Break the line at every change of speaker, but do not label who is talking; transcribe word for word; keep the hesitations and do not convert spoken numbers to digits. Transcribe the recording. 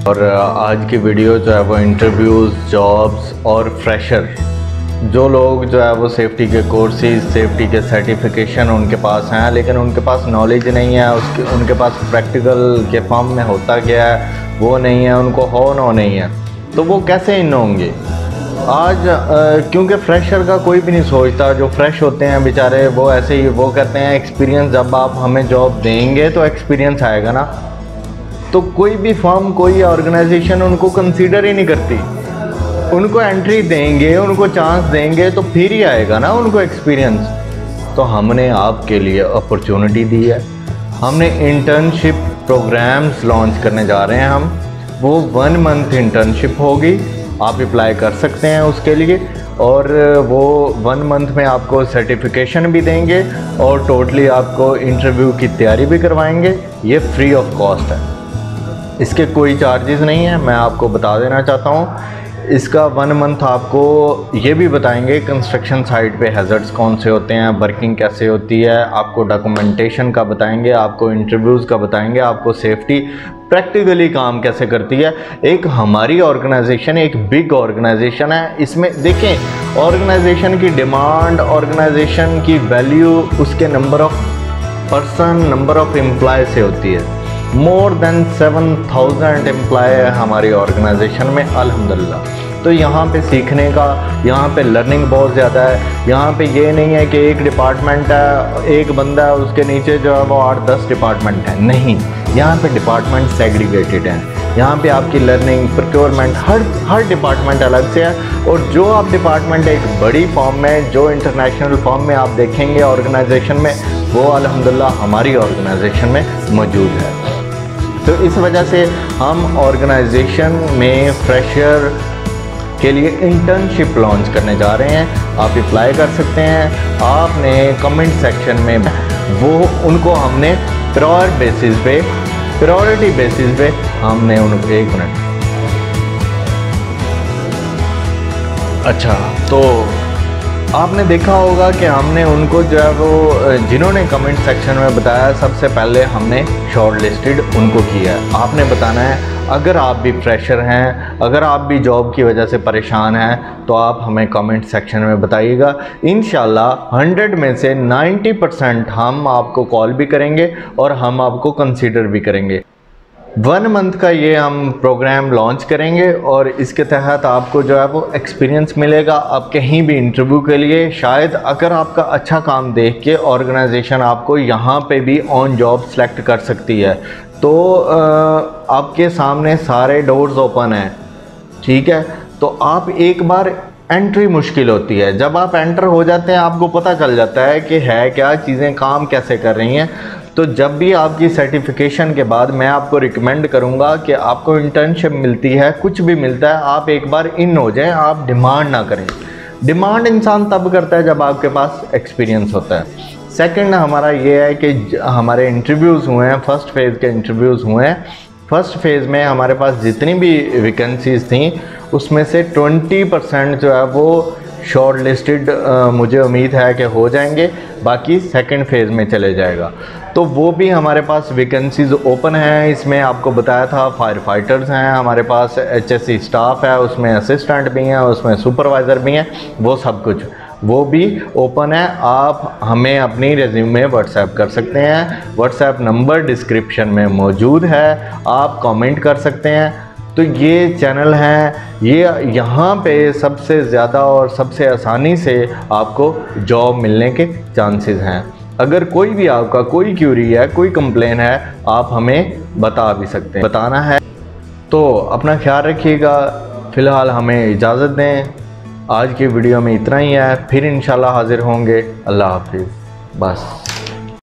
और आज की वीडियो जो है वो इंटरव्यूज़, जॉब्स और फ्रेशर, जो लोग जो है वो सेफ्टी के कोर्सेज, सेफ्टी के सर्टिफिकेशन उनके पास हैं लेकिन उनके पास नॉलेज नहीं है, उसके उनके पास प्रैक्टिकल के फॉर्म में होता क्या है वो नहीं है, उनको हो नो नहीं है, तो वो कैसे इन होंगे आज। आ, क्योंकि फ्रेशर का कोई भी नहीं सोचता, जो फ्रेश होते हैं बेचारे वो ऐसे ही वो कहते हैं एक्सपीरियंस, जब आप हमें जॉब देंगे तो एक्सपीरियंस आएगा ना। तो कोई भी फर्म, कोई ऑर्गेनाइजेशन उनको कंसीडर ही नहीं करती। उनको एंट्री देंगे, उनको चांस देंगे तो फिर ही आएगा ना उनको एक्सपीरियंस। तो हमने आपके लिए अपॉर्चुनिटी दी है, हमने इंटर्नशिप प्रोग्राम्स लॉन्च करने जा रहे हैं हम। वो वन मंथ इंटर्नशिप होगी, आप अप्लाई कर सकते हैं उसके लिए, और वो वन मंथ में आपको सर्टिफिकेशन भी देंगे और टोटली आपको इंटरव्यू की तैयारी भी करवाएंगे। ये फ्री ऑफ कॉस्ट है, इसके कोई चार्जेस नहीं है। मैं आपको बता देना चाहता हूँ, इसका वन मंथ आपको ये भी बताएंगे कंस्ट्रक्शन साइट पे हैज़र्ड्स कौन से होते हैं, वर्किंग कैसे होती है, आपको डॉक्यूमेंटेशन का बताएंगे, आपको इंटरव्यूज़ का बताएंगे, आपको सेफ्टी प्रैक्टिकली काम कैसे करती है। एक हमारी ऑर्गेनाइजेशन एक बिग ऑर्गेनाइजेशन है, इसमें देखें ऑर्गेनाइजेशन की डिमांड, ऑर्गेनाइजेशन की वैल्यू उसके number of person, number of employ से होती है। More than seven thousand employ है हमारी ऑर्गेनाइजेशन में अल्हम्दुलिल्लाह। तो यहाँ पे सीखने का, यहाँ पे लर्निंग बहुत ज़्यादा है। यहाँ पे ये नहीं है कि एक डिपार्टमेंट है, एक बंदा है, उसके नीचे जो है वो आठ दस डिपार्टमेंट है, नहीं। यहाँ पे डिपार्टमेंट सेग्रीगेटेड हैं। यहाँ पे आपकी लर्निंग, प्रोक्योरमेंट, हर हर डिपार्टमेंट अलग से है। और जो आप डिपार्टमेंट एक बड़ी फॉर्म में, जो इंटरनेशनल फॉर्म में आप देखेंगे ऑर्गेनाइजेशन में, वो अल्हम्दुलिल्लाह हमारी ऑर्गेनाइजेशन में मौजूद है। तो इस वजह से हम ऑर्गेनाइजेशन में फ्रेशर के लिए इंटर्नशिप लॉन्च करने जा रहे हैं। आप अप्लाई कर सकते हैं। आपने कमेंट सेक्शन में वो उनको हमने प्रायोर बेसिस पे, प्रायोरिटी बेसिस पे हमने उनको एक मिनट अच्छा तो आपने देखा होगा कि हमने उनको जो है वो जिन्होंने कमेंट सेक्शन में बताया, सबसे पहले हमने शॉर्ट लिस्टेड उनको किया है। आपने बताना है, अगर आप भी फ्रेशर हैं, अगर आप भी जॉब की वजह से परेशान हैं, तो आप हमें कमेंट सेक्शन में बताइएगा। इंशाल्लाह हंड्रेड में से नाइन्टी परसेंट हम आपको कॉल भी करेंगे और हम आपको कंसीडर भी करेंगे। वन मंथ का ये हम प्रोग्राम लॉन्च करेंगे और इसके तहत आपको जो है वो एक्सपीरियंस मिलेगा। आप कहीं भी इंटरव्यू के लिए, शायद अगर आपका अच्छा काम देख के ऑर्गेनाइजेशन आपको यहाँ पे भी ऑन जॉब सेलेक्ट कर सकती है, तो आ, आपके सामने सारे डोर्स ओपन हैं, ठीक है। तो आप एक बार, एंट्री मुश्किल होती है, जब आप एंटर हो जाते हैं आपको पता चल जाता है कि है क्या चीज़ें, काम कैसे कर रही हैं। तो जब भी आपकी सर्टिफिकेशन के बाद मैं आपको रिकमेंड करूंगा कि आपको इंटर्नशिप मिलती है, कुछ भी मिलता है, आप एक बार इन हो जाएं, आप डिमांड ना करें। डिमांड इंसान तब करता है जब आपके पास एक्सपीरियंस होता है। सेकंड हमारा ये है कि हमारे इंटरव्यूज़ हुए हैं, फर्स्ट फेज़ के इंटरव्यूज़ हुए हैं। फर्स्ट फेज़ में हमारे पास जितनी भी वैकेंसीज़ थी उसमें से ट्वेंटी परसेंट जो है वो शॉर्ट लिस्टेड मुझे उम्मीद है कि हो जाएंगे, बाकी सेकंड फेज़ में चले जाएगा। तो वो भी हमारे पास वैकेंसीज़ ओपन हैं। इसमें आपको बताया था फायर फाइटर्स हैं, हमारे पास एचएससी स्टाफ है, उसमें असिस्टेंट भी हैं, उसमें सुपरवाइज़र भी हैं, वो सब कुछ वो भी ओपन है। आप हमें अपनी रेज्यूमे व्हाट्सएप कर सकते हैं, व्हाट्सएप नंबर डिस्क्रिप्शन में मौजूद है, आप कमेंट कर सकते हैं। तो ये चैनल हैं, ये यहाँ पे सबसे ज़्यादा और सबसे आसानी से आपको जॉब मिलने के चांसेस हैं। अगर कोई भी आपका कोई क्यूरी है, कोई कंप्लेन है, आप हमें बता भी सकते हैं, बताना है। तो अपना ख्याल रखिएगा। फ़िलहाल हमें इजाज़त दें। आज की वीडियो में इतना ही है, फिर इंशाल्लाह हाज़िर होंगे। अल्लाह हाफिज़। बस।